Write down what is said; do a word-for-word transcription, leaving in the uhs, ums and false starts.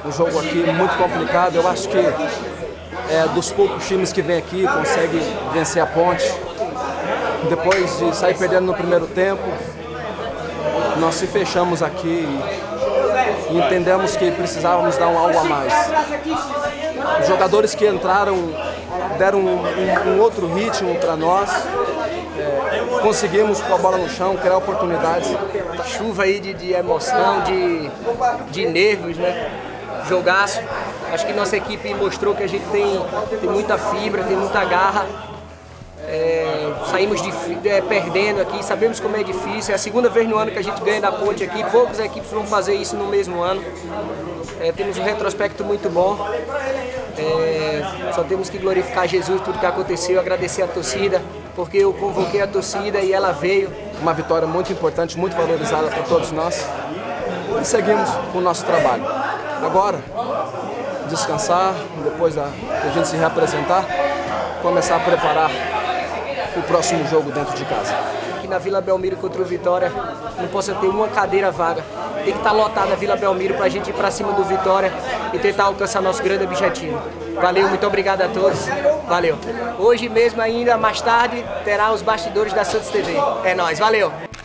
um jogo aqui muito complicado. Eu acho que é dos poucos times que vem aqui consegue vencer a Ponte. Depois de sair perdendo no primeiro tempo, nós se fechamos aqui e entendemos que precisávamos dar um algo a mais. Os jogadores que entraram deram um, um, um outro ritmo para nós. É, conseguimos com a bola no chão criar oportunidades. Chuva aí de, de emoção, de, de nervos, né? Jogaço. Acho que nossa equipe mostrou que a gente tem, tem muita fibra, tem muita garra. É, saímos de, é, perdendo aqui, sabemos como é difícil. É a segunda vez no ano que a gente ganha da Ponte aqui. Poucas equipes vão fazer isso no mesmo ano. É, temos um retrospecto muito bom. É, só temos que glorificar Jesus, tudo que aconteceu, agradecer a torcida, porque eu convoquei a torcida e ela veio. Uma vitória muito importante, muito valorizada por todos nós. E seguimos com o nosso trabalho. Agora, descansar, depois da, da gente se reapresentar, começar a preparar o próximo jogo dentro de casa. Aqui na Vila Belmiro contra o Vitória, não possa ter uma cadeira vaga. Tem que estar lotada a Vila Belmiro para a gente ir para cima do Vitória e tentar alcançar nosso grande objetivo. Valeu, muito obrigado a todos. Valeu. Hoje mesmo ainda, mais tarde, terá os bastidores da Santos T V. É nóis, valeu!